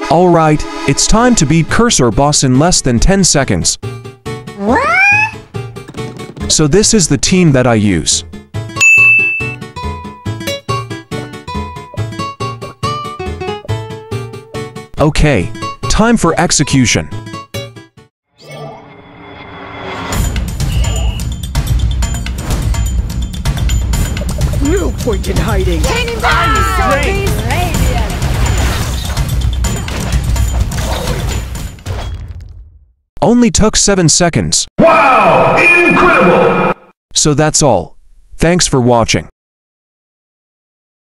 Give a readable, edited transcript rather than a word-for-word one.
Alright, it's time to beat Cursor Boss in less than 10 seconds. What? So this is the team that I use. Okay, time for execution. No point in hiding. Only took 7 seconds. Wow! Incredible! So that's all. Thanks for watching.